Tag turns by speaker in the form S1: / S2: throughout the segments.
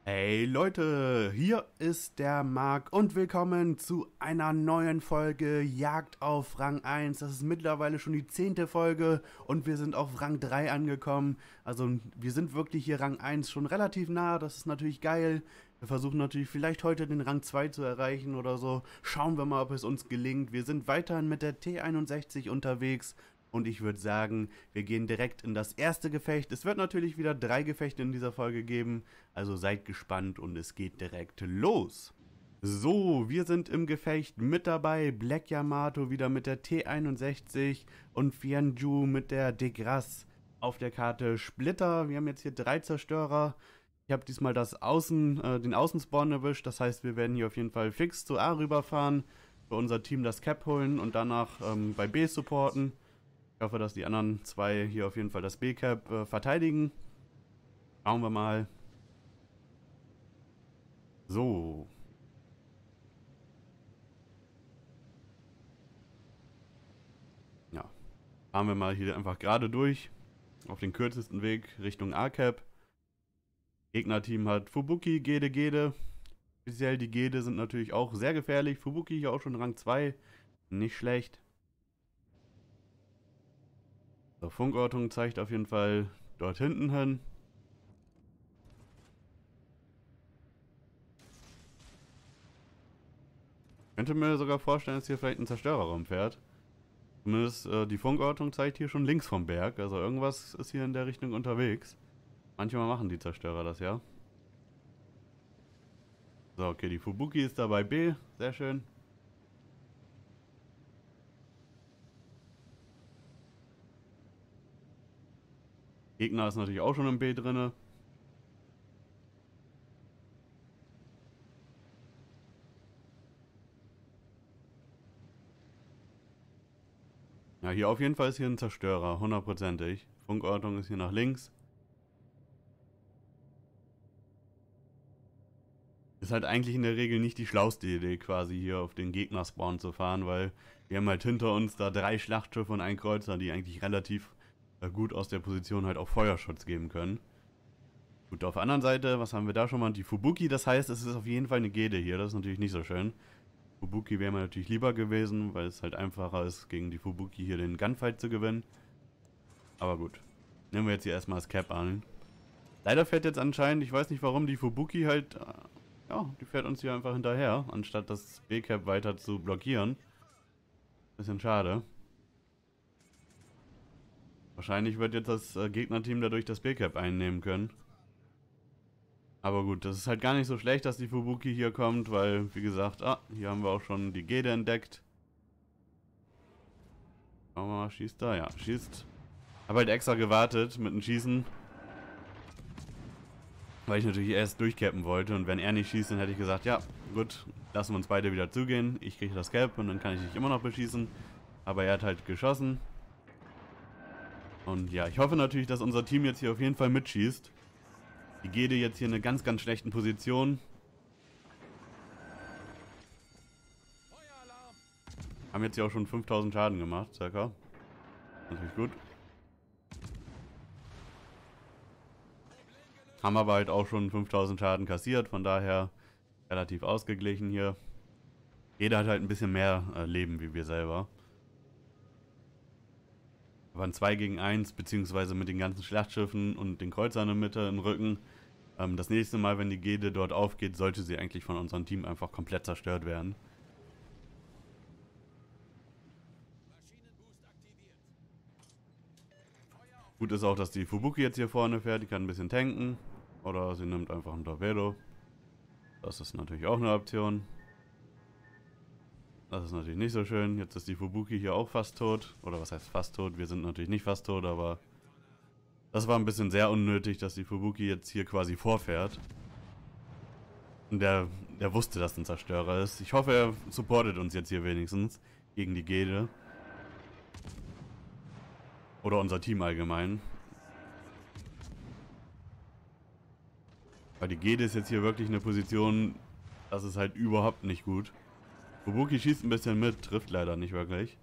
S1: Hey Leute, hier ist der Marc und willkommen zu einer neuen Folge Jagd auf Rang 1. Das ist mittlerweile schon die 10. Folge und wir sind auf Rang 3 angekommen. Also wir sind wirklich hier Rang 1 schon relativ nah, das ist natürlich geil. Wir versuchen natürlich vielleicht heute den Rang 2 zu erreichen oder so. Schauen wir mal, ob es uns gelingt. Wir sind weiterhin mit der T61 unterwegs. Und ich würde sagen, wir gehen direkt in das erste Gefecht. Es wird natürlich wieder 3 Gefechte in dieser Folge geben. Also seid gespannt und es geht direkt los. So, wir sind im Gefecht mit dabei. Black Yamato wieder mit der T61 und Fianju mit der Degras auf der Karte Splitter. Wir haben jetzt hier 3 Zerstörer. Ich habe diesmal den Außenspawn erwischt. Das heißt, wir werden hier auf jeden Fall fix zu A rüberfahren, für unser Team das Cap holen und danach bei B supporten. Ich hoffe, dass die anderen 2 hier auf jeden Fall das B-Cap verteidigen. Schauen wir mal. So. Ja. Fahren wir mal hier einfach gerade durch. Auf den kürzesten Weg Richtung A-Cap. Gegnerteam hat Fubuki, Gede. Speziell die Gede sind natürlich auch sehr gefährlich. Fubuki hier auch schon Rang 2. Nicht schlecht. So, Funkortung zeigt auf jeden Fall dort hinten hin. Ich könnte mir sogar vorstellen, dass hier vielleicht ein Zerstörer rumfährt. Zumindest die Funkortung zeigt hier schon links vom Berg. Also irgendwas ist hier in der Richtung unterwegs. Manchmal machen die Zerstörer das ja. So, okay, die Fubuki ist da bei B. Sehr schön. Gegner ist natürlich auch schon im B drinne. Ja, hier auf jeden Fall ist hier ein Zerstörer, hundertprozentig. Funkortung ist hier nach links. Ist halt eigentlich in der Regel nicht die schlauste Idee, quasi hier auf den Gegnerspawn zu fahren, weil wir haben halt hinter uns da 3 Schlachtschiffe und einen Kreuzer, die eigentlich relativ gut aus der Position halt auch Feuerschutz geben können. Gut, auf der anderen Seite, was haben wir da schon mal? Die Fubuki, das heißt, es ist auf jeden Fall eine Gede hier, das ist natürlich nicht so schön. Fubuki wäre mir natürlich lieber gewesen, weil es halt einfacher ist, gegen die Fubuki hier den Gunfight zu gewinnen. Aber gut, nehmen wir jetzt hier erstmal das Cap an. Leider fährt jetzt anscheinend, ich weiß nicht warum, die Fubuki halt, ja, die fährt uns hier einfach hinterher, anstatt das B-Cap weiter zu blockieren. Bisschen schade. Wahrscheinlich wird jetzt das Gegnerteam dadurch das B-Cap einnehmen können. Aber gut, das ist halt gar nicht so schlecht, dass die Fubuki hier kommt, weil, wie gesagt, hier haben wir auch schon die Gede entdeckt. Schauen wir mal, schießt da? Ja, schießt. Habe halt extra gewartet mit dem Schießen, weil ich natürlich erst durchcappen wollte. Und wenn er nicht schießt, dann hätte ich gesagt, ja, gut, lassen wir uns beide wieder zugehen. Ich kriege das Cap und dann kann ich dich immer noch beschießen. Aber er hat halt geschossen. Und ja, ich hoffe natürlich, dass unser Team jetzt hier auf jeden Fall mitschießt. Die Gede jetzt hier in einer ganz, ganz schlechten Position. Haben jetzt hier auch schon 5000 Schaden gemacht, circa. Natürlich gut. Haben aber halt auch schon 5000 Schaden kassiert, von daher relativ ausgeglichen hier. Jeder hat halt ein bisschen mehr Leben wie wir selber. Aber ein 2 gegen 1, beziehungsweise mit den ganzen Schlachtschiffen und den Kreuzern in der Mitte im Rücken. Das nächste Mal, wenn die Gede dort aufgeht, sollte sie eigentlich von unserem Team einfach komplett zerstört werden. Gut ist auch, dass die Fubuki jetzt hier vorne fährt, die kann ein bisschen tanken. Oder sie nimmt einfach ein Torpedo. Das ist natürlich auch eine Option. Das ist natürlich nicht so schön. Jetzt ist die Fubuki hier auch fast tot. Oder was heißt fast tot? Wir sind natürlich nicht fast tot, aber das war ein bisschen sehr unnötig, dass die Fubuki jetzt hier quasi vorfährt. Und der wusste, dass ein Zerstörer ist. Ich hoffe, er supportet uns jetzt hier wenigstens gegen die Gede. Oder unser Team allgemein. Weil die Gede ist jetzt hier wirklich eine Position, das ist halt überhaupt nicht gut. Fubuki schießt ein bisschen mit, trifft leider nicht wirklich.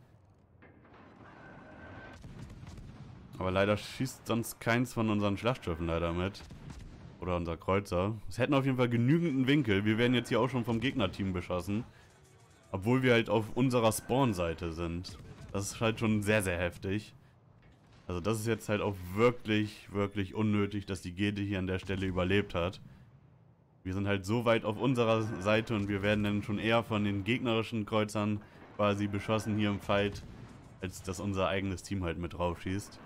S1: Aber leider schießt sonst keins von unseren Schlachtschiffen leider mit. Oder unser Kreuzer. Es hätten auf jeden Fall genügenden Winkel. Wir werden jetzt hier auch schon vom Gegnerteam beschossen. Obwohl wir halt auf unserer Spawn-Seite sind. Das ist halt schon sehr, sehr heftig. Also das ist jetzt halt auch wirklich, wirklich unnötig, dass die Gede hier an der Stelle überlebt hat. Wir sind halt so weit auf unserer Seite und wir werden dann schon eher von den gegnerischen Kreuzern quasi beschossen hier im Fight, als dass unser eigenes Team halt mit drauf schießt.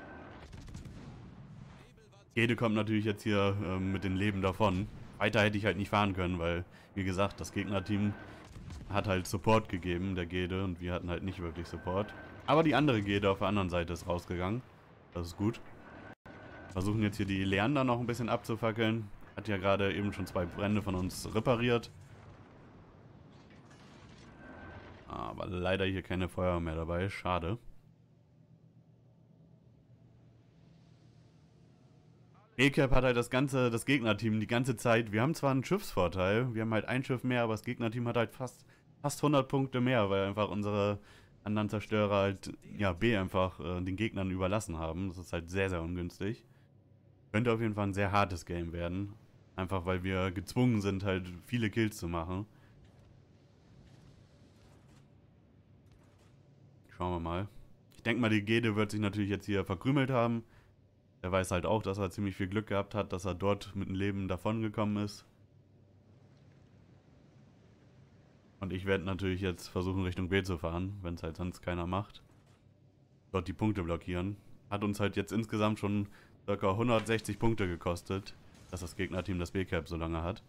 S1: Gede kommt natürlich jetzt hier mit den Leben davon. Weiter hätte ich halt nicht fahren können, weil, wie gesagt, das Gegnerteam hat halt Support gegeben, der Gede, und wir hatten halt nicht wirklich Support. Aber die andere Gede auf der anderen Seite ist rausgegangen. Das ist gut. Versuchen jetzt hier die Leander noch ein bisschen abzufackeln. Hat ja gerade eben schon 2 Brände von uns repariert. Aber leider hier keine Feuer mehr dabei. Schade. B-Cap hat halt das Gegnerteam die ganze Zeit. Wir haben zwar einen Schiffsvorteil. Wir haben halt ein Schiff mehr, aber das Gegnerteam hat halt fast 100 Punkte mehr, weil einfach unsere anderen Zerstörer halt, ja, B einfach den Gegnern überlassen haben. Das ist halt sehr, sehr ungünstig. Könnte auf jeden Fall ein sehr hartes Game werden. Einfach weil wir gezwungen sind, halt viele Kills zu machen. Schauen wir mal. Ich denke mal, die Gede wird sich natürlich jetzt hier verkrümelt haben. Er weiß halt auch, dass er ziemlich viel Glück gehabt hat, dass er dort mit dem Leben davongekommen ist. Und ich werde natürlich jetzt versuchen, Richtung B zu fahren, wenn es halt sonst keiner macht. Dort die Punkte blockieren. Hat uns halt jetzt insgesamt schon ca. 160 Punkte gekostet, dass das Gegnerteam das B-Cap so lange hat.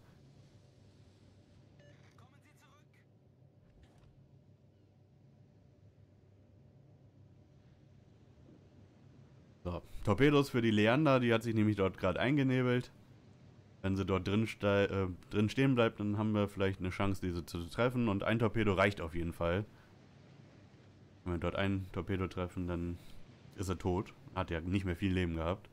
S1: So, Torpedos für die Leander, die hat sich nämlich dort gerade eingenebelt. Wenn sie dort drin stehen bleibt, dann haben wir vielleicht eine Chance, diese zu treffen. Und ein Torpedo reicht auf jeden Fall. Wenn wir dort ein Torpedo treffen, dann ist er tot. Hat ja nicht mehr viel Leben gehabt.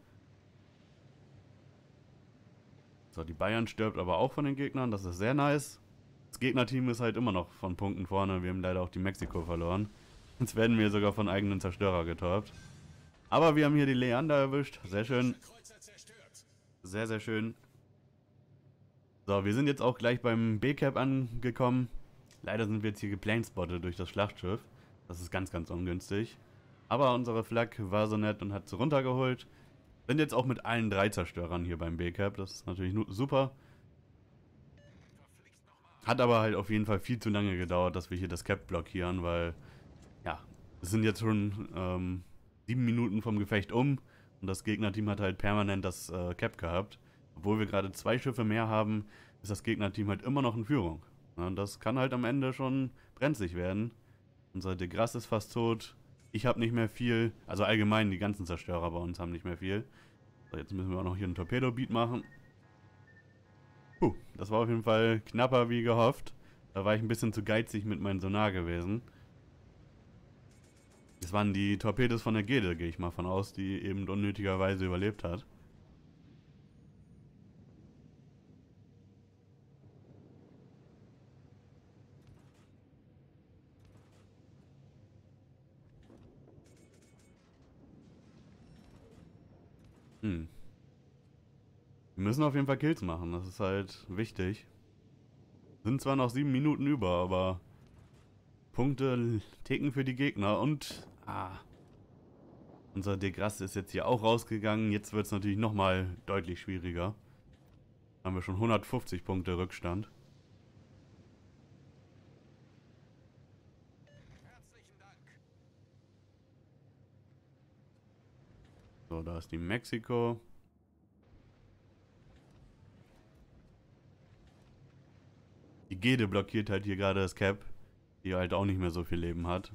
S1: So, die Bayern stirbt aber auch von den Gegnern. Das ist sehr nice. Das Gegnerteam ist halt immer noch von Punkten vorne. Wir haben leider auch die Mexiko verloren. Jetzt werden wir sogar von eigenen Zerstörer getorpt. Aber wir haben hier die Leander erwischt. Sehr schön. Sehr, sehr schön. So, wir sind jetzt auch gleich beim B-Cap angekommen. Leider sind wir jetzt hier geplanesspottet durch das Schlachtschiff. Das ist ganz, ganz ungünstig. Aber unsere Flak war so nett und hat sie runtergeholt. Sind jetzt auch mit allen 3 Zerstörern hier beim B-Cap. Das ist natürlich super. Hat aber halt auf jeden Fall viel zu lange gedauert, dass wir hier das Cap blockieren, weil, ja, es sind jetzt schon 7 Minuten vom Gefecht um. Und das Gegnerteam hat halt permanent das Cap gehabt. Obwohl wir gerade 2 Schiffe mehr haben, ist das Gegnerteam halt immer noch in Führung. Ja, und das kann halt am Ende schon brenzlig werden. Unser De Grasse ist fast tot. Ich habe nicht mehr viel. Also allgemein, die ganzen Zerstörer bei uns haben nicht mehr viel. So, jetzt müssen wir auch noch hier einen Torpedo-Beat machen. Das war auf jeden Fall knapper wie gehofft. Da war ich ein bisschen zu geizig mit meinem Sonar gewesen. Das waren die Torpedos von der Gede, gehe ich mal von aus, die eben unnötigerweise überlebt hat. Wir müssen auf jeden Fall Kills machen, das ist halt wichtig. Sind zwar noch 7 Minuten über, aber Punkte ticken für die Gegner und unser De Grasse ist jetzt hier auch rausgegangen. Jetzt wird es natürlich nochmal deutlich schwieriger. Da haben wir schon 150 Punkte Rückstand. So, da ist die Mexiko. Die Gede blockiert halt hier gerade das Cap, die halt auch nicht mehr so viel Leben hat.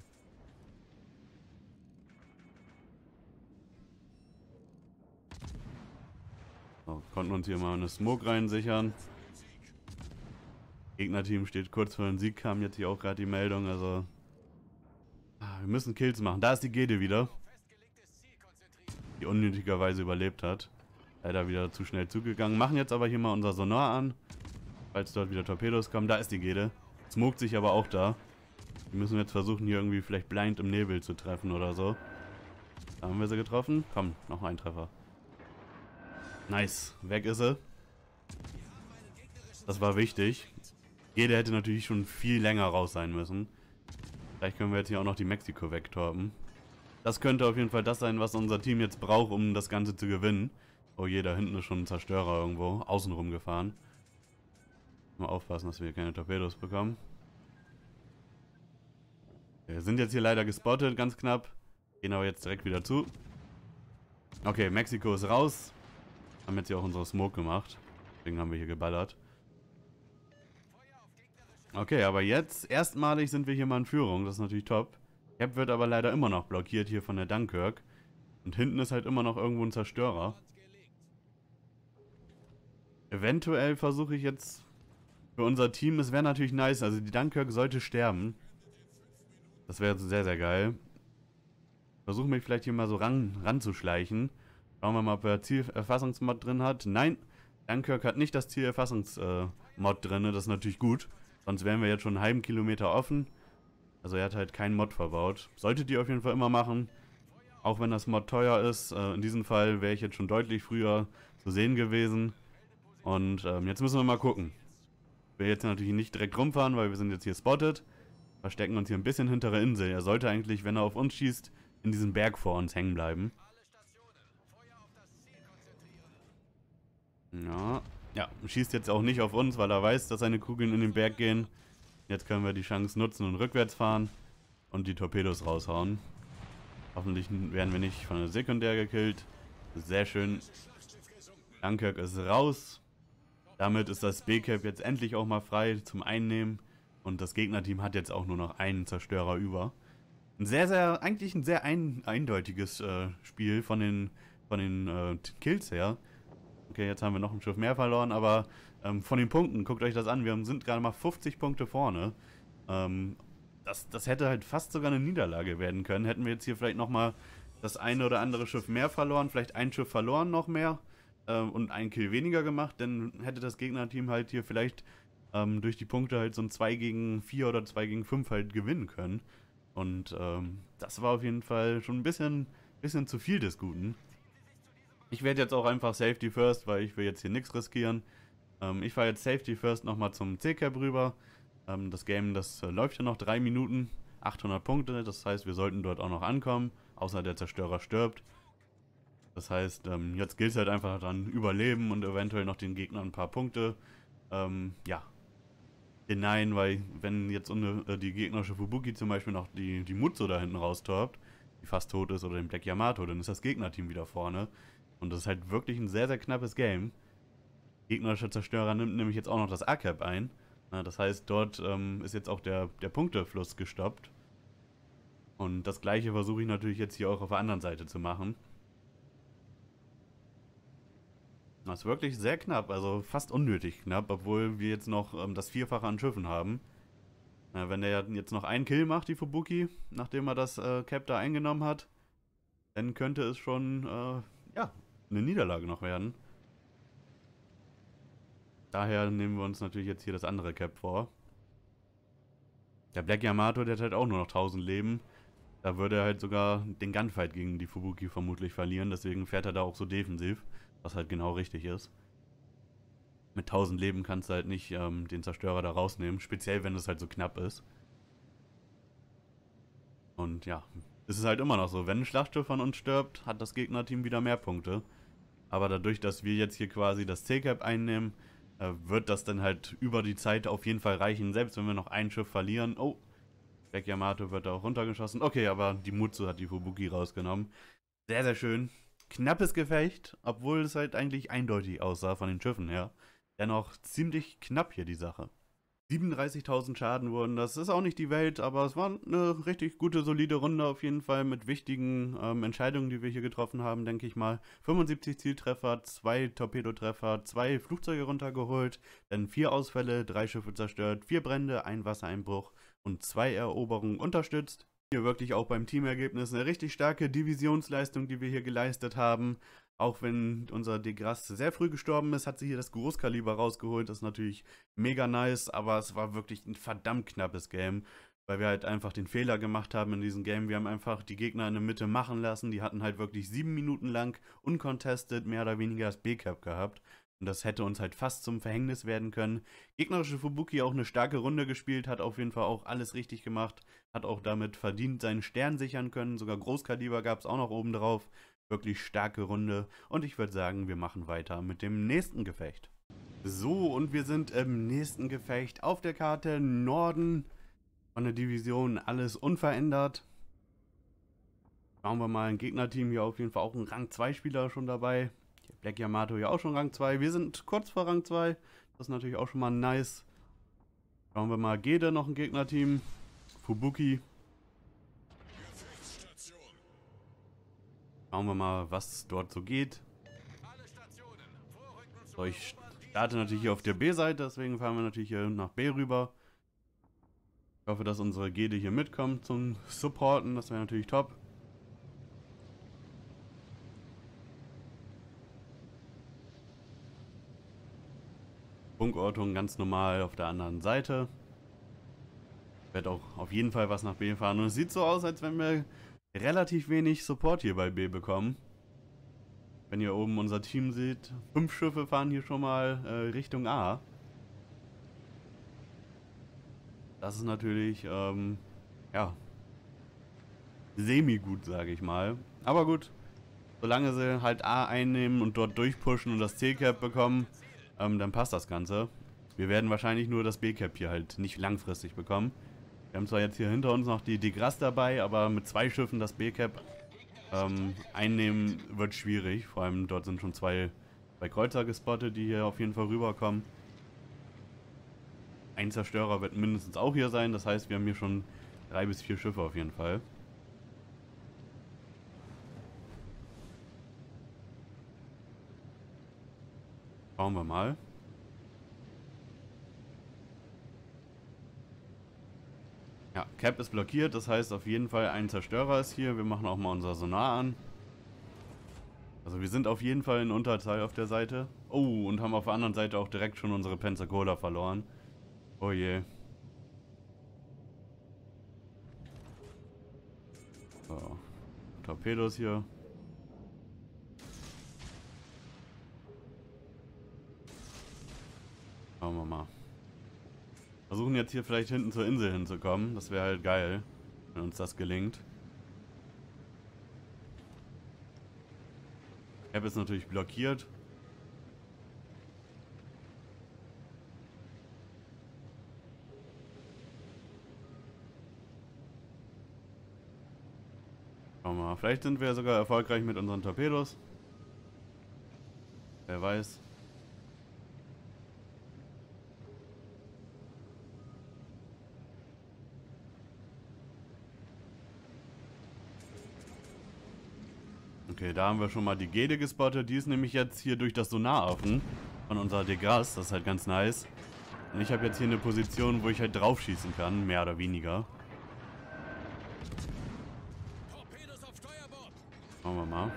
S1: So, konnten uns hier mal eine Smoke reinsichern. Gegnerteam steht kurz vor dem Sieg, kam jetzt hier auch gerade die Meldung, also wir müssen Kills machen. Da ist die Gede wieder, die unnötigerweise überlebt hat. Leider wieder zu schnell zugegangen. Machen jetzt aber hier mal unser Sonar an, falls dort wieder Torpedos kommen. Da ist die Gede. Smoked sich aber auch da. Wir müssen jetzt versuchen, hier irgendwie vielleicht blind im Nebel zu treffen oder so. Da haben wir sie getroffen. Komm, noch ein Treffer. Nice. Weg ist sie. Das war wichtig. Jeder hätte natürlich schon viel länger raus sein müssen. Vielleicht können wir jetzt hier auch noch die Mexiko wegtorpen. Das könnte auf jeden Fall das sein, was unser Team jetzt braucht, um das Ganze zu gewinnen. Oh je, da hinten ist schon ein Zerstörer irgendwo außenrum gefahren. Mal aufpassen, dass wir hier keine Torpedos bekommen. Wir sind jetzt hier leider gespottet, ganz knapp. Gehen aber jetzt direkt wieder zu. Okay, Mexiko ist raus. Haben jetzt hier auch unsere Smoke gemacht. Deswegen haben wir hier geballert. Okay, aber jetzt, erstmalig sind wir hier mal in Führung. Das ist natürlich top. Cap wird aber leider immer noch blockiert hier von der Dunkirk. Und hinten ist halt immer noch irgendwo ein Zerstörer. Eventuell versuche ich jetzt für unser Team, es wäre natürlich nice, also die Dunkirk sollte sterben. Das wäre sehr, sehr geil. Versuche mich vielleicht hier mal so ranzuschleichen. Schauen wir mal, ob er Zielerfassungsmod drin hat. Nein, Dunkirk hat nicht das Zielerfassungsmod drin, das ist natürlich gut. Sonst wären wir jetzt schon einen halben Kilometer offen. Also er hat halt keinen Mod verbaut. Solltet ihr auf jeden Fall immer machen. Auch wenn das Mod teuer ist. In diesem Fall wäre ich jetzt schon deutlich früher zu sehen gewesen. Und jetzt müssen wir mal gucken. Ich will jetzt natürlich nicht direkt rumfahren, weil wir sind jetzt hier spotted. Verstecken uns hier ein bisschen hinter der Insel. Er sollte eigentlich, wenn er auf uns schießt, in diesem Berg vor uns hängen bleiben. Ja, schießt jetzt auch nicht auf uns, weil er weiß, dass seine Kugeln in den Berg gehen. Jetzt können wir die Chance nutzen und rückwärts fahren und die Torpedos raushauen. Hoffentlich werden wir nicht von der Sekundär gekillt. Sehr schön. Dunkirk ist raus. Damit ist das B-Cap jetzt endlich auch mal frei zum Einnehmen. Und das Gegnerteam hat jetzt auch nur noch einen Zerstörer über. Eigentlich ein sehr eindeutiges Spiel von den Kills her. Okay, jetzt haben wir noch ein Schiff mehr verloren, aber von den Punkten, guckt euch das an, wir sind gerade mal 50 Punkte vorne. Das hätte halt fast sogar eine Niederlage werden können. Hätten wir jetzt hier vielleicht nochmal das eine oder andere Schiff mehr verloren, vielleicht ein Schiff verloren noch mehr und einen Kill weniger gemacht, dann hätte das Gegnerteam halt hier vielleicht durch die Punkte halt so ein 2 gegen 4 oder 2 gegen 5 halt gewinnen können. Und das war auf jeden Fall schon ein bisschen zu viel des Guten. Ich werde jetzt auch einfach Safety First, weil ich will jetzt hier nichts riskieren. Ich fahre jetzt Safety First nochmal zum C-Cap rüber. Das Game, das läuft ja noch 3 Minuten, 800 Punkte. Das heißt, wir sollten dort auch noch ankommen, außer der Zerstörer stirbt. Das heißt, jetzt gilt es halt einfach dann überleben und eventuell noch den Gegnern ein paar Punkte, ja, hinein, weil wenn jetzt die gegnerische Fubuki zum Beispiel noch die Mutsu da hinten raustorbt, die fast tot ist, oder den Black Yamato, dann ist das Gegnerteam wieder vorne. Und das ist halt wirklich ein sehr, sehr knappes Game. Gegnerischer Zerstörer nimmt nämlich jetzt auch noch das A-Cap ein. Na, das heißt, dort ist jetzt auch der Punktefluss gestoppt. Und das gleiche versuche ich natürlich jetzt hier auch auf der anderen Seite zu machen. Das ist wirklich sehr knapp, also fast unnötig knapp, obwohl wir jetzt noch das Vierfache an Schiffen haben. Na, wenn der jetzt noch einen Kill macht, die Fubuki, nachdem er das Cap da eingenommen hat, dann könnte es schon, ja, eine Niederlage noch werden. Daher nehmen wir uns natürlich jetzt hier das andere Cap vor. Der Black Yamato, der hat halt auch nur noch 1000 Leben. Da würde er halt sogar den Gunfight gegen die Fubuki vermutlich verlieren. Deswegen fährt er da auch so defensiv, was halt genau richtig ist. Mit 1000 Leben kannst du halt nicht den Zerstörer da rausnehmen. Speziell, wenn es halt so knapp ist. Und ja, es ist halt immer noch so, wenn ein Schlachtschiff von uns stirbt, hat das Gegnerteam wieder mehr Punkte. Aber dadurch, dass wir jetzt hier quasi das C-Cap einnehmen, wird das dann halt über die Zeit auf jeden Fall reichen. Selbst wenn wir noch ein Schiff verlieren. Oh, Black Yamato wird da auch runtergeschossen. Okay, aber die Mutsu hat die Fubuki rausgenommen. Sehr, sehr schön. Knappes Gefecht, obwohl es halt eigentlich eindeutig aussah von den Schiffen her. Dennoch ziemlich knapp hier die Sache. 37.000 Schaden wurden, das ist auch nicht die Welt, aber es war eine richtig gute, solide Runde auf jeden Fall mit wichtigen Entscheidungen, die wir hier getroffen haben, denke ich mal. 75 Zieltreffer, 2 Torpedotreffer, 2 Flugzeuge runtergeholt, dann 4 Ausfälle, 3 Schiffe zerstört, 4 Brände, 1 Wassereinbruch und 2 Eroberungen unterstützt. Hier wirklich auch beim Teamergebnis eine richtig starke Divisionsleistung, die wir hier geleistet haben. Auch wenn unser Degras sehr früh gestorben ist, hat sie hier das Großkaliber rausgeholt. Das ist natürlich mega nice, aber es war wirklich ein verdammt knappes Game, weil wir halt einfach den Fehler gemacht haben in diesem Game. Wir haben einfach die Gegner in der Mitte machen lassen. Die hatten halt wirklich 7 Minuten lang uncontested mehr oder weniger das B-Cap gehabt. Und das hätte uns halt fast zum Verhängnis werden können. Gegnerische Fubuki auch eine starke Runde gespielt, hat auf jeden Fall auch alles richtig gemacht. Hat auch damit verdient seinen Stern sichern können. Sogar Großkaliber gab es auch noch oben drauf. Wirklich starke Runde. Und ich würde sagen, wir machen weiter mit dem nächsten Gefecht. So, und wir sind im nächsten Gefecht auf der Karte Norden von der Division. Alles unverändert. Schauen wir mal, ein Gegnerteam hier auf jeden Fall auch ein Rang 2 Spieler schon dabei. Black Yamato ja auch schon Rang 2. Wir sind kurz vor Rang 2. Das ist natürlich auch schon mal nice. Schauen wir mal, Gede noch ein Gegnerteam. Fubuki. Schauen wir mal, was dort so geht. So, ich starte natürlich hier auf der B-Seite, deswegen fahren wir natürlich hier nach B rüber. Ich hoffe, dass unsere Gede hier mitkommt zum Supporten. Das wäre natürlich top. Funkortung ganz normal auf der anderen Seite. Ich werde auch auf jeden Fall was nach B fahren. Und es sieht so aus, als wenn wir relativ wenig Support hier bei B bekommen. Wenn ihr oben unser Team seht, 5 Schiffe fahren hier schon mal Richtung A. Das ist natürlich, ja, semi-gut, sage ich mal. Aber gut, solange sie halt A einnehmen und dort durchpushen und das C-Cap bekommen, dann passt das Ganze. Wir werden wahrscheinlich nur das B-Cap hier halt nicht langfristig bekommen. Wir haben zwar jetzt hier hinter uns noch die Degras dabei, aber mit 2 Schiffen das B-Cap einnehmen wird schwierig. Vor allem dort sind schon zwei Kreuzer gespottet, die hier auf jeden Fall rüberkommen. Ein Zerstörer wird mindestens auch hier sein, das heißt, wir haben hier schon 3 bis 4 Schiffe auf jeden Fall. Schauen wir mal. Ja, Cap ist blockiert, das heißt auf jeden Fall ein Zerstörer ist hier. Wir machen auch mal unser Sonar an. Also wir sind auf jeden Fall in Unterzahl auf der Seite. Oh, und haben auf der anderen Seite auch direkt schon unsere Pensacola verloren. Oh je. So. Torpedos hier. Schauen wir mal. Versuchen jetzt hier vielleicht hinten zur Insel hinzukommen. Das wäre halt geil, wenn uns das gelingt. Cap ist natürlich blockiert. Schauen wir mal. Vielleicht sind wir sogar erfolgreich mit unseren Torpedos. Wer weiß. Okay, da haben wir schon mal die Gede gespottet. Die ist nämlich jetzt hier durch das Sonar offen von unserer Degras. Das ist halt ganz nice. Und ich habe jetzt hier eine Position, wo ich halt drauf schießen kann, mehr oder weniger. Schauen wir mal.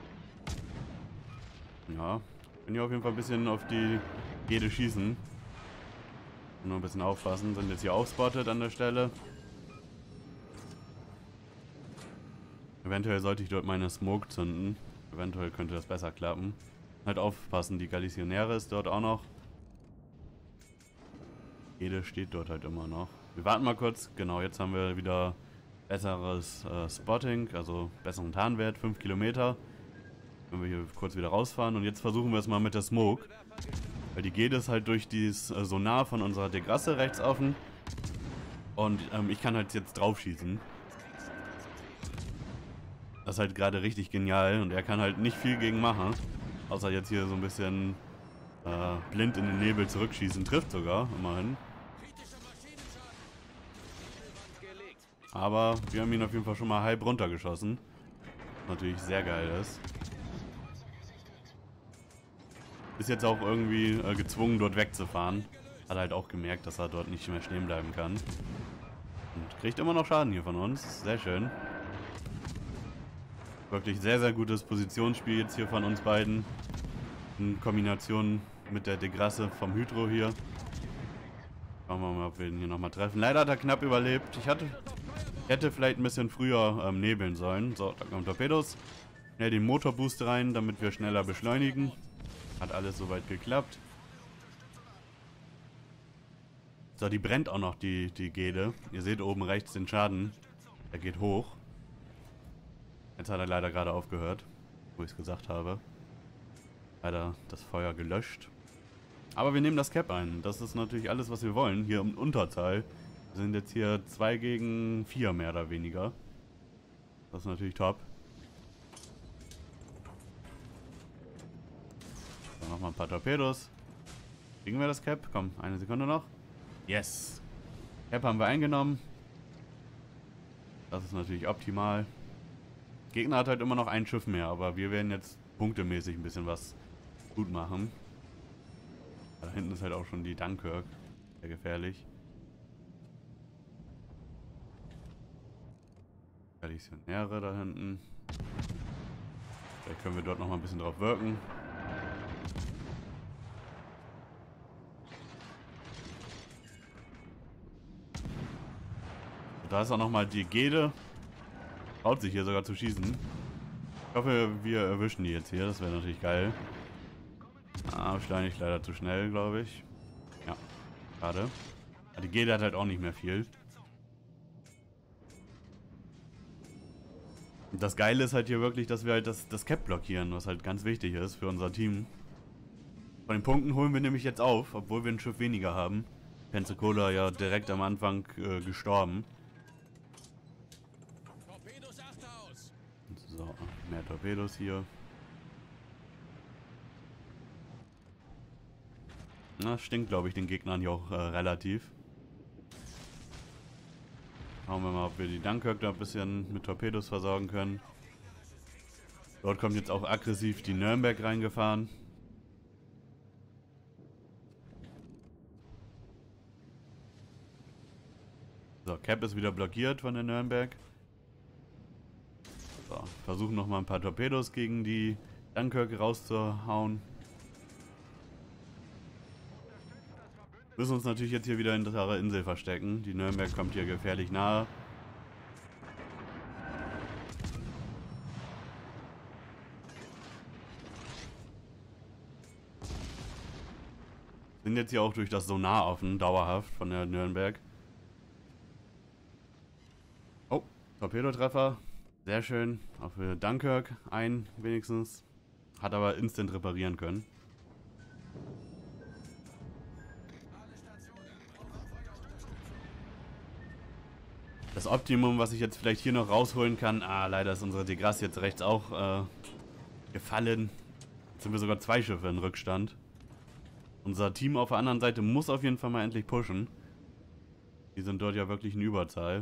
S1: Ja, können hier auf jeden Fall ein bisschen auf die Gede schießen. Nur ein bisschen aufpassen. Sind jetzt hier auch spottet an der Stelle. Eventuell sollte ich dort meine Smoke zünden. Eventuell könnte das besser klappen. Halt aufpassen, die Galicionäre ist dort auch noch. Jede steht dort halt immer noch. Wir warten mal kurz. Genau, jetzt haben wir wieder besseres Spotting, also besseren Tarnwert, 5 Kilometer. Wenn wir hier kurz wieder rausfahren. Und jetzt versuchen wir es mal mit der Smoke. Weil die Gede ist halt durch dieses Sonar von unserer Degrasse rechts offen. Und ich kann halt jetzt drauf schießen. Das ist halt gerade richtig genial und er kann halt nicht viel gegen machen. Außer jetzt hier so ein bisschen blind in den Nebel zurückschießen. Trifft sogar, immerhin. Aber wir haben ihn auf jeden Fall schon mal halb runtergeschossen. Was natürlich sehr geil ist. Ist jetzt auch irgendwie gezwungen, dort wegzufahren. Hat halt auch gemerkt, dass er dort nicht mehr stehen bleiben kann. Und kriegt immer noch Schaden hier von uns. Sehr schön. Wirklich sehr, sehr gutes Positionsspiel jetzt hier von uns beiden. In Kombination mit der Degrasse vom Hydro hier. Schauen wir mal, ob wir ihn hier nochmal treffen. Leider hat er knapp überlebt. Ich hätte vielleicht ein bisschen früher nebeln sollen. So, da kommen Torpedos. Schnell den Motorboost rein, damit wir schneller beschleunigen. Hat alles soweit geklappt. So, die brennt auch noch, die Gede. Ihr seht oben rechts den Schaden. Der geht hoch. Jetzt hat er leider gerade aufgehört, wo ich es gesagt habe. Leider das Feuer gelöscht. Aber wir nehmen das Cap ein. Das ist natürlich alles, was wir wollen. Hier im Unterzahl. Wir sind jetzt hier 2 gegen 4 mehr oder weniger. Das ist natürlich top. Dann nochmal ein paar Torpedos. Kriegen wir das Cap? Komm, eine Sekunde noch. Yes. Cap haben wir eingenommen. Das ist natürlich optimal. Gegner hat halt immer noch ein Schiff mehr, aber wir werden jetzt punktemäßig ein bisschen was gut machen. Da hinten ist halt auch schon die Dunkirk. Sehr gefährlich. Galitionäre da hinten. Vielleicht können wir dort noch mal ein bisschen drauf wirken. Da ist auch noch mal die Gede. Traut sich hier sogar zu schießen. Ich hoffe, wir erwischen die jetzt hier. Das wäre natürlich geil. Ah, beschleunigt leider zu schnell, glaube ich. Ja, schade. Die Gede hat halt auch nicht mehr viel. Das Geile ist halt hier wirklich, dass wir halt das Cap blockieren, was halt ganz wichtig ist für unser Team. Von den Punkten holen wir nämlich jetzt auf, obwohl wir ein Schiff weniger haben. Pensacola ja direkt am Anfang gestorben. So, mehr Torpedos hier. Na, stinkt, glaube ich, den Gegnern hier auch relativ. Schauen wir mal, ob wir die Dunkirk da ein bisschen mit Torpedos versorgen können. Dort kommt jetzt auch aggressiv die Nürnberg reingefahren. So, Cap ist wieder blockiert von der Nürnberg. So, versuchen nochmal ein paar Torpedos gegen die Dunkirk rauszuhauen. Müssen uns natürlich jetzt hier wieder in der Insel verstecken. Die Nürnberg kommt hier gefährlich nahe. Sind jetzt hier auch durch das Sonar offen, dauerhaft von der Nürnberg. Oh, Torpedotreffer. Sehr schön. Auch für Dunkirk ein wenigstens. Hat aber instant reparieren können. Das Optimum, was ich jetzt vielleicht hier noch rausholen kann. Ah, leider ist unsere Degrasse jetzt rechts auch gefallen. Jetzt sind wir sogar 2 Schiffe in Rückstand. Unser Team auf der anderen Seite muss auf jeden Fall mal endlich pushen. Die sind dort ja wirklich in Überzahl.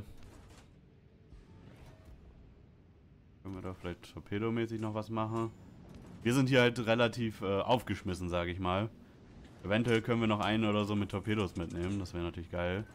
S1: Können wir da vielleicht torpedomäßig noch was machen? Wir sind hier halt relativ aufgeschmissen, sage ich mal. Eventuell können wir noch einen oder so mit Torpedos mitnehmen. Das wäre natürlich geil.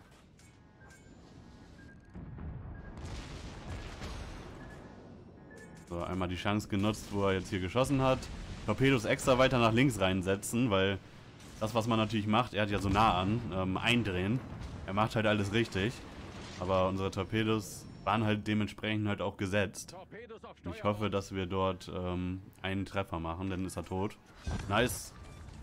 S1: So, einmal die Chance genutzt, wo er jetzt hier geschossen hat. Torpedos extra weiter nach links reinsetzen, weil das, was man natürlich macht, er hat ja so nah an, eindrehen. Er macht halt alles richtig. Aber unsere Torpedos waren halt dementsprechend halt auch gesetzt. Ich hoffe, dass wir dort einen Treffer machen, dann ist er tot. Nice.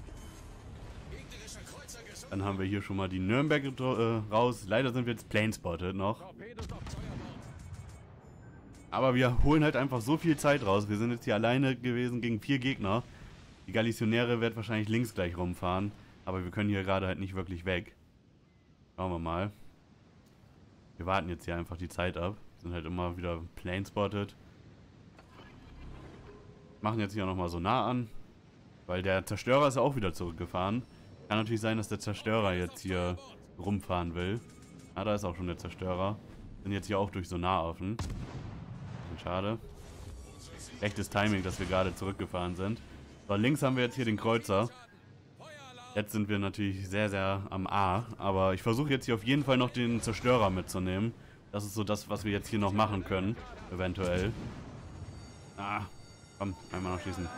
S1: Dann haben wir hier schon mal die Nürnberg raus. Leider sind wir jetzt planespotted noch. Aber wir holen halt einfach so viel Zeit raus. Wir sind jetzt hier alleine gewesen gegen 4 Gegner. Die Galitionäre wird wahrscheinlich links gleich rumfahren. Aber wir können hier gerade halt nicht wirklich weg. Schauen wir mal. Wir warten jetzt hier einfach die Zeit ab. Sind halt immer wieder planespotted. Machen jetzt hier nochmal so nah an. Weil der Zerstörer ist ja auch wieder zurückgefahren. Kann natürlich sein, dass der Zerstörer jetzt hier rumfahren will. Ah, da ist auch schon der Zerstörer. Sind jetzt hier auch durch Sonar offen. Schade. Echtes Timing, dass wir gerade zurückgefahren sind. So, links haben wir jetzt hier den Kreuzer. Jetzt sind wir natürlich sehr, sehr am A. Aber ich versuche jetzt hier auf jeden Fall noch den Zerstörer mitzunehmen. Das ist so das, was wir jetzt hier noch machen können. Eventuell. Ah, komm, einmal noch schießen.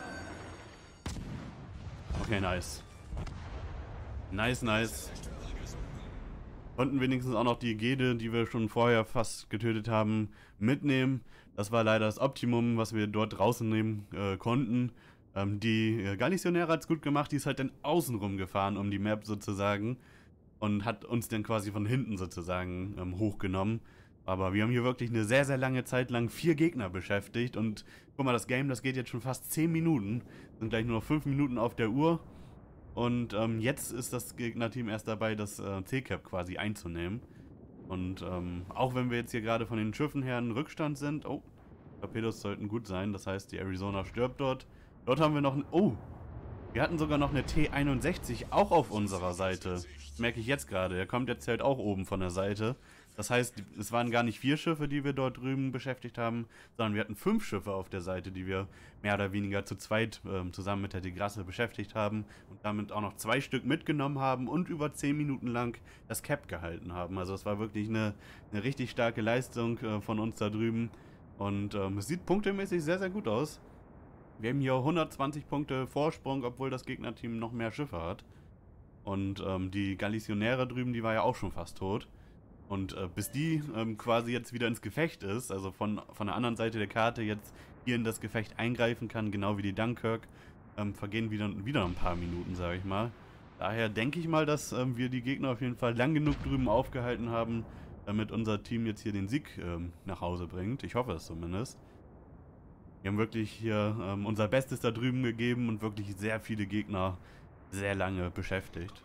S1: Okay, nice. Nice, nice. Konnten wenigstens auch noch die Gede, die wir schon vorher fast getötet haben, mitnehmen. Das war leider das Optimum, was wir dort rausnehmen konnten. Die Galissionäre hat es gut gemacht, die ist halt dann außenrum gefahren um die Map sozusagen und hat uns dann quasi von hinten sozusagen hochgenommen. Aber wir haben hier wirklich eine sehr, sehr lange Zeit lang 4 Gegner beschäftigt und guck mal, das Game, das geht jetzt schon fast 10 Minuten, sind gleich nur noch 5 Minuten auf der Uhr und jetzt ist das Gegnerteam erst dabei, das C-Cap quasi einzunehmen. Und auch wenn wir jetzt hier gerade von den Schiffen her in Rückstand sind, oh, Torpedos sollten gut sein, das heißt, die Arizona stirbt dort. Dort haben wir noch ein, oh, wir hatten sogar noch eine T61 auch auf unserer Seite. Das merke ich jetzt gerade. Er kommt jetzt halt auch oben von der Seite. Das heißt, es waren gar nicht 4 Schiffe, die wir dort drüben beschäftigt haben, sondern wir hatten 5 Schiffe auf der Seite, die wir mehr oder weniger zu zweit zusammen mit der De Grasse beschäftigt haben und damit auch noch 2 Stück mitgenommen haben und über 10 Minuten lang das Cap gehalten haben. Also es war wirklich eine richtig starke Leistung von uns da drüben und es sieht punktemäßig sehr, sehr gut aus. Wir haben hier 120 Punkte Vorsprung, obwohl das Gegnerteam noch mehr Schiffe hat. Und die Galissionäre drüben, die war ja auch schon fast tot. Und bis die quasi jetzt wieder ins Gefecht ist, also von der anderen Seite der Karte jetzt hier in das Gefecht eingreifen kann, genau wie die Dunkirk, vergehen wieder ein paar Minuten, sage ich mal. Daher denke ich mal, dass wir die Gegner auf jeden Fall lang genug drüben aufgehalten haben, damit unser Team jetzt hier den Sieg nach Hause bringt. Ich hoffe es zumindest. Wir haben wirklich hier unser Bestes da drüben gegeben und wirklich sehr viele Gegner sehr lange beschäftigt.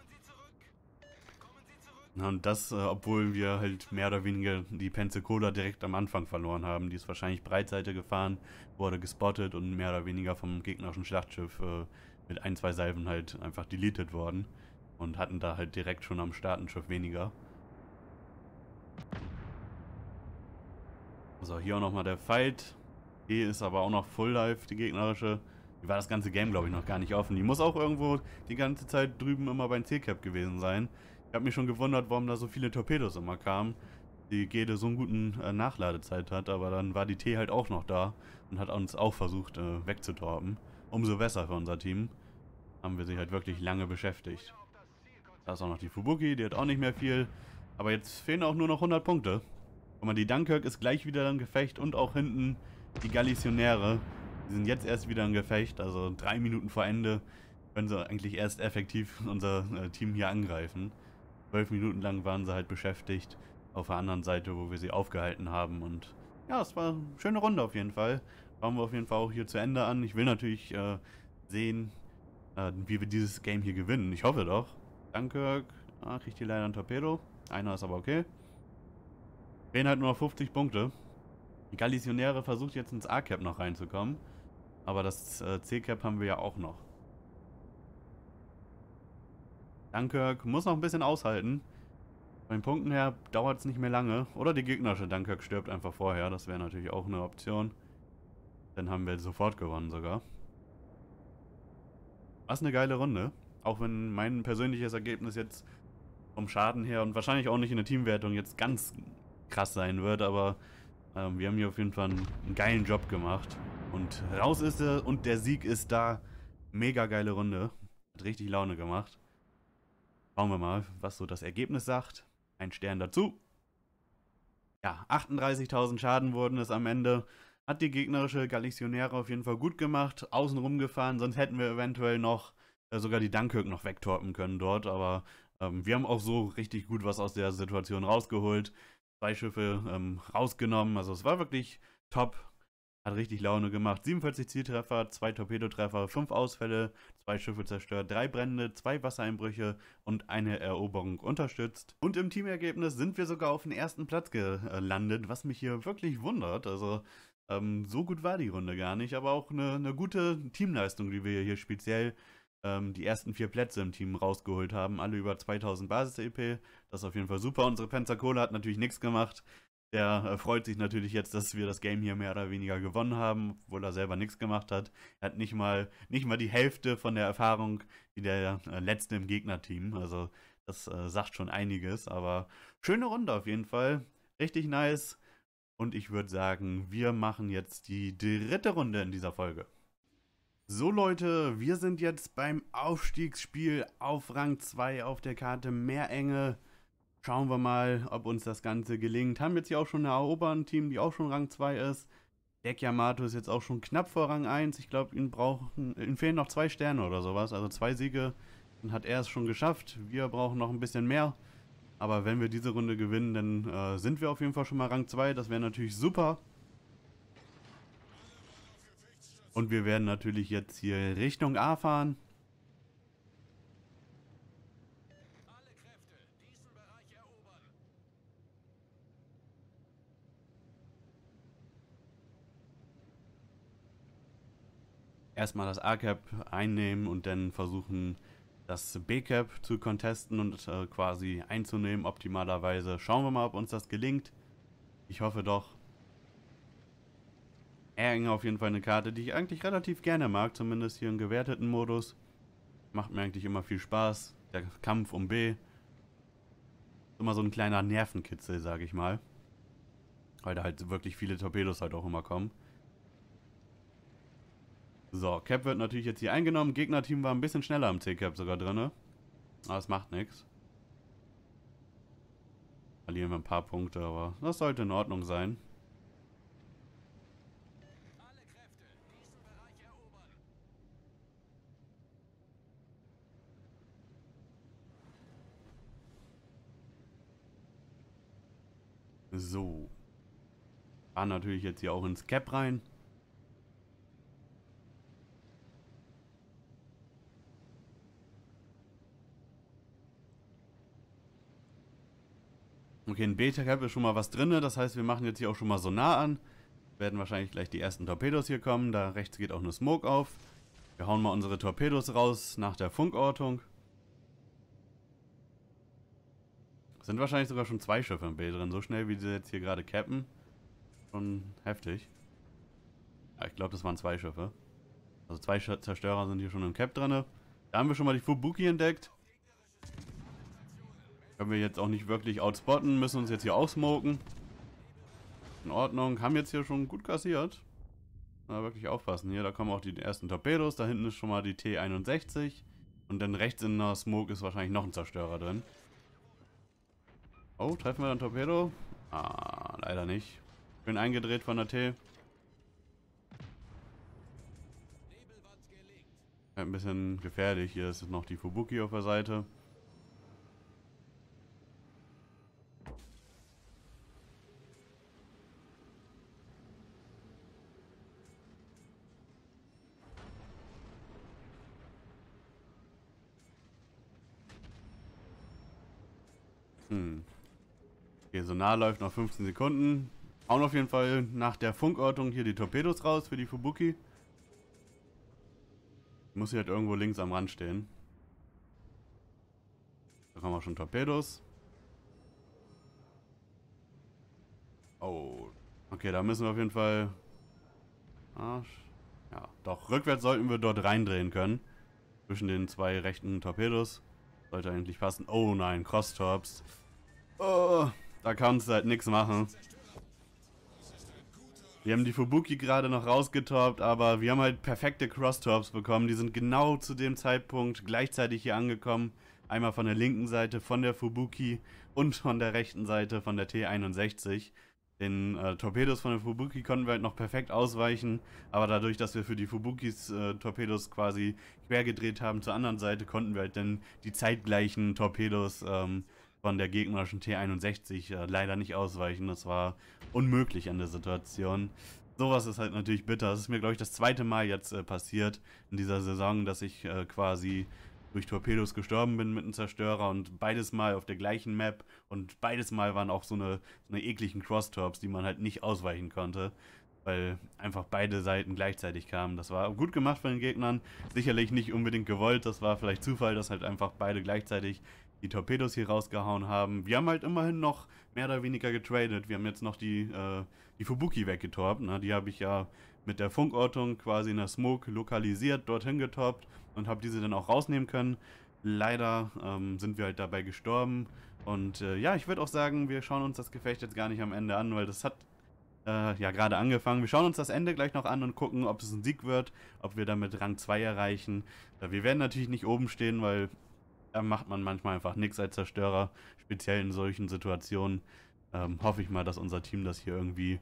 S1: Und das, obwohl wir halt mehr oder weniger die Pensacola direkt am Anfang verloren haben. Die ist wahrscheinlich Breitseite gefahren, wurde gespottet und mehr oder weniger vom gegnerischen Schlachtschiff mit 1, 2 Salven halt einfach deleted worden. Und hatten da halt direkt schon am Start ein Schiff weniger. So, hier auch nochmal der Fight. Die ist aber auch noch Full Life, die gegnerische. Die war das ganze Game, glaube ich, noch gar nicht offen. Die muss auch irgendwo die ganze Zeit drüben immer beim C-Cap gewesen sein. Ich habe mich schon gewundert, warum da so viele Torpedos immer kamen. Die Gede so einen guten Nachladezeit hat, aber dann war die T halt auch noch da und hat uns auch versucht wegzutorpen. Umso besser für unser Team. Haben wir sie halt wirklich lange beschäftigt. Da ist auch noch die Fubuki, die hat auch nicht mehr viel. Aber jetzt fehlen auch nur noch 100 Punkte. Guck mal, die Dunkirk ist gleich wieder im Gefecht und auch hinten die Galissionäre. Die sind jetzt erst wieder im Gefecht, also 3 Minuten vor Ende können sie eigentlich erst effektiv unser Team hier angreifen. 12 Minuten lang waren sie halt beschäftigt auf der anderen Seite, wo wir sie aufgehalten haben. Und ja, es war eine schöne Runde auf jeden Fall. Schauen wir auf jeden Fall auch hier zu Ende an. Ich will natürlich sehen, wie wir dieses Game hier gewinnen. Ich hoffe doch. Dunkirk, kriegt hier leider ein Torpedo. Einer ist aber okay. Fehlen halt nur noch 50 Punkte. Die Galissionäre versucht jetzt ins A-Cap noch reinzukommen. Aber das C-Cap haben wir ja auch noch. Dunkirk muss noch ein bisschen aushalten. Von den Punkten her dauert es nicht mehr lange. Oder die gegnerische Dunkirk stirbt einfach vorher. Das wäre natürlich auch eine Option. Dann haben wir sofort gewonnen sogar. Was eine geile Runde. Auch wenn mein persönliches Ergebnis jetzt vom Schaden her und wahrscheinlich auch nicht in der Teamwertung jetzt ganz krass sein wird. Aber wir haben hier auf jeden Fall einen geilen Job gemacht. Und raus ist er und der Sieg ist da. Mega geile Runde. Hat richtig Laune gemacht. Schauen wir mal, was so das Ergebnis sagt. Ein Stern dazu. Ja, 38.000 Schaden wurden es am Ende. Hat die gegnerische Galissionäre auf jeden Fall gut gemacht. Außen rumgefahren, sonst hätten wir eventuell noch sogar die Dunkirk noch wegtorpen können dort. Aber wir haben auch so richtig gut was aus der Situation rausgeholt. 2 Schiffe rausgenommen. Also es war wirklich top. Hat richtig Laune gemacht. 47 Zieltreffer, 2 Torpedotreffer, 5 Ausfälle, 2 Schiffe zerstört, 3 Brände, 2 Wassereinbrüche und eine Eroberung unterstützt. Und im Teamergebnis sind wir sogar auf den ersten Platz gelandet, was mich hier wirklich wundert. Also so gut war die Runde gar nicht, aber auch eine gute Teamleistung, die wir hier speziell die ersten 4 Plätze im Team rausgeholt haben. Alle über 2000 Basis-EP. Das ist auf jeden Fall super. Unsere Pensacola hat natürlich nichts gemacht. Der freut sich natürlich jetzt, dass wir das Game hier mehr oder weniger gewonnen haben, obwohl er selber nichts gemacht hat. Er hat nicht mal die Hälfte von der Erfahrung wie der Letzte im Gegnerteam. Also das sagt schon einiges, aber schöne Runde auf jeden Fall. Richtig nice. Und ich würde sagen, wir machen jetzt die 3. Runde in dieser Folge. So Leute, wir sind jetzt beim Aufstiegsspiel auf Rang 2 auf der Karte Meerenge. Schauen wir mal, ob uns das Ganze gelingt. Haben jetzt hier auch schon eine Erobern-Team, die auch schon Rang 2 ist. Ich Deck Yamato ist jetzt auch schon knapp vor Rang 1. Ich glaube, ihm fehlen noch 2 Sterne oder sowas. Also 2 Siege. Dann hat er es schon geschafft. Wir brauchen noch ein bisschen mehr. Aber wenn wir diese Runde gewinnen, dann sind wir auf jeden Fall schon mal Rang 2. Das wäre natürlich super. Und wir werden natürlich jetzt hier Richtung A fahren. Erstmal das A-Cap einnehmen und dann versuchen, das B-Cap zu contesten und quasi einzunehmen, optimalerweise. Schauen wir mal, ob uns das gelingt. Ich hoffe doch. Ergen auf jeden Fall eine Karte, die ich eigentlich relativ gerne mag, zumindest hier im gewerteten Modus. Macht mir eigentlich immer viel Spaß. Der Kampf um B. Ist immer so ein kleiner Nervenkitzel, sage ich mal. Weil da halt wirklich viele Torpedos halt auch immer kommen. So, Cap wird natürlich jetzt hier eingenommen. Gegnerteam war ein bisschen schneller am C-Cap sogar drin. Aber das macht nichts. Verlieren wir ein paar Punkte, aber das sollte in Ordnung sein. So. Fahren natürlich jetzt hier auch ins Cap rein. Okay, in Beta-Cap ist schon mal was drin. Das heißt, wir machen jetzt hier auch schon mal Sonar an. Werden wahrscheinlich gleich die ersten Torpedos hier kommen. Da rechts geht auch eine Smoke auf. Wir hauen mal unsere Torpedos raus nach der Funkortung. Sind wahrscheinlich sogar schon 2 Schiffe im B drin. So schnell, wie sie jetzt hier gerade cappen. Schon heftig. Ja, ich glaube, das waren 2 Schiffe. Also 2 Zerstörer sind hier schon im Cap drin. Da haben wir schon mal die Fubuki entdeckt. Können wir jetzt auch nicht wirklich outspotten. Müssen uns jetzt hier aussmoken. In Ordnung. Haben jetzt hier schon gut kassiert. Na, wirklich aufpassen. Hier, da kommen auch die ersten Torpedos. Da hinten ist schon mal die T61. Und dann rechts in der Smoke ist wahrscheinlich noch ein Zerstörer drin. Oh, treffen wir ein Torpedo? Ah, leider nicht. Bin eingedreht von der T. Ein bisschen gefährlich. Hier ist noch die Fubuki auf der Seite. Okay, Sonar läuft noch 15 Sekunden. Hauen auf jeden Fall nach der Funkortung hier die Torpedos raus für die Fubuki. Muss hier halt irgendwo links am Rand stehen. Da kommen auch schon Torpedos. Oh. Okay, da müssen wir auf jeden Fall... Ja, doch, rückwärts sollten wir dort reindrehen können. Zwischen den 2 rechten Torpedos. Sollte eigentlich passen. Oh nein, Cross-Torps. Oh, da kannst du halt nichts machen. Wir haben die Fubuki gerade noch rausgetorpt, aber wir haben halt perfekte Cross-Torps bekommen. Die sind genau zu dem Zeitpunkt gleichzeitig hier angekommen. Einmal von der linken Seite von der Fubuki und von der rechten Seite von der T61. Den Torpedos von der Fubuki konnten wir halt noch perfekt ausweichen, aber dadurch, dass wir für die Fubukis Torpedos quasi quer gedreht haben zur anderen Seite, konnten wir halt dann die zeitgleichen Torpedos von der gegnerischen T61 leider nicht ausweichen. Das war unmöglich an der Situation. Sowas ist halt natürlich bitter. Das ist mir, glaube ich, das 2. Mal jetzt passiert in dieser Saison, dass ich quasi durch Torpedos gestorben bin mit einem Zerstörer und beides Mal auf der gleichen Map und beides Mal waren auch so eine ekligen Cross-Torps, die man halt nicht ausweichen konnte, weil einfach beide Seiten gleichzeitig kamen. Das war gut gemacht von den Gegnern, sicherlich nicht unbedingt gewollt, das war vielleicht Zufall, dass halt einfach beide gleichzeitig die Torpedos hier rausgehauen haben. Wir haben halt immerhin noch mehr oder weniger getradet. Wir haben jetzt noch die Fubuki weggetorpt. Ne? Die habe ich ja mit der Funkortung quasi in der Smoke lokalisiert, dorthin getoppt und habe diese dann auch rausnehmen können. Leider sind wir halt dabei gestorben. Und ja, ich würde auch sagen, wir schauen uns das Gefecht jetzt gar nicht am Ende an, weil das hat ja gerade angefangen. Wir schauen uns das Ende gleich noch an und gucken, ob es ein Sieg wird, ob wir damit Rang 2 erreichen. Wir werden natürlich nicht oben stehen, weil da macht man manchmal einfach nichts als Zerstörer, speziell in solchen Situationen. Hoffe ich mal, dass unser Team das hier irgendwie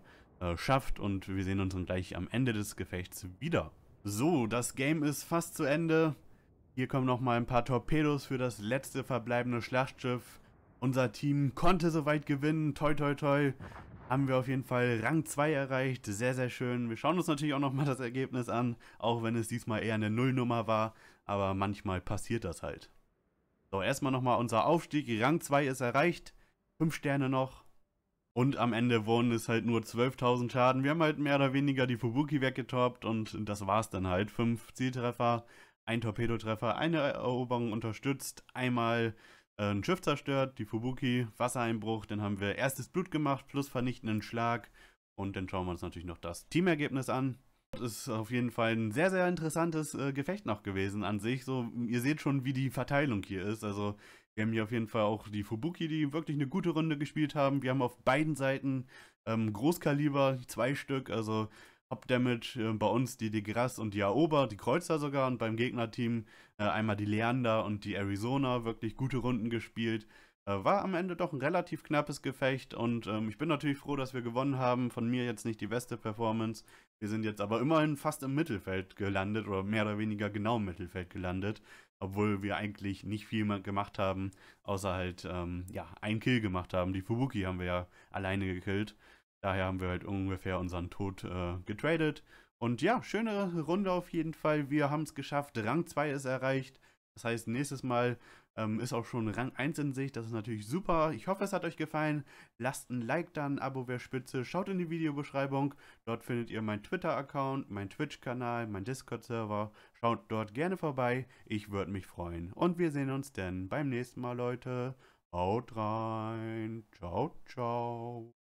S1: schafft und wir sehen uns dann gleich am Ende des Gefechts wieder. So, das Game ist fast zu Ende. Hier kommen nochmal ein paar Torpedos für das letzte verbleibende Schlachtschiff. Unser Team konnte soweit gewinnen, toi toi toi. Haben wir auf jeden Fall Rang 2 erreicht, sehr sehr schön. Wir schauen uns natürlich auch nochmal das Ergebnis an, auch wenn es diesmal eher eine Nullnummer war, aber manchmal passiert das halt. So, erstmal nochmal unser Aufstieg, Rang 2 ist erreicht, 5 Sterne noch. Und am Ende wurden es halt nur 12.000 Schaden. Wir haben halt mehr oder weniger die Fubuki weggetoppt und das war's dann halt. 5 Zieltreffer, ein Torpedotreffer, eine Eroberung unterstützt, einmal ein Schiff zerstört, die Fubuki, Wassereinbruch, dann haben wir erstes Blut gemacht plus vernichtenden Schlag und dann schauen wir uns natürlich noch das Teamergebnis an. Das ist auf jeden Fall ein sehr, sehr interessantes Gefecht noch gewesen an sich. So, ihr seht schon, wie die Verteilung hier ist. Also wir haben hier auf jeden Fall auch die Fubuki, die wirklich eine gute Runde gespielt haben. Wir haben auf beiden Seiten Großkaliber, 2 Stück, also Hauptdamage bei uns die Gras und die Aoba, die Kreuzer sogar, und beim Gegnerteam einmal die Leander und die Arizona, wirklich gute Runden gespielt. War am Ende doch ein relativ knappes Gefecht und ich bin natürlich froh, dass wir gewonnen haben. Von mir jetzt nicht die beste Performance. Wir sind jetzt aber immerhin fast im Mittelfeld gelandet oder mehr oder weniger genau im Mittelfeld gelandet, obwohl wir eigentlich nicht viel mehr gemacht haben, außer halt ja, einen Kill gemacht haben. Die Fubuki haben wir ja alleine gekillt. Daher haben wir halt ungefähr unseren Tod getradet. Und ja, schöne Runde auf jeden Fall. Wir haben es geschafft. Rang 2 ist erreicht. Das heißt, nächstes Mal ist auch schon Rang 1 in Sicht. Das ist natürlich super. Ich hoffe, es hat euch gefallen. Lasst ein Like da, ein Abo wäre spitze. Schaut in die Videobeschreibung. Dort findet ihr meinen Twitter-Account, meinen Twitch-Kanal, meinen Discord-Server. Schaut dort gerne vorbei. Ich würde mich freuen. Und wir sehen uns dann beim nächsten Mal, Leute. Haut rein. Ciao, ciao.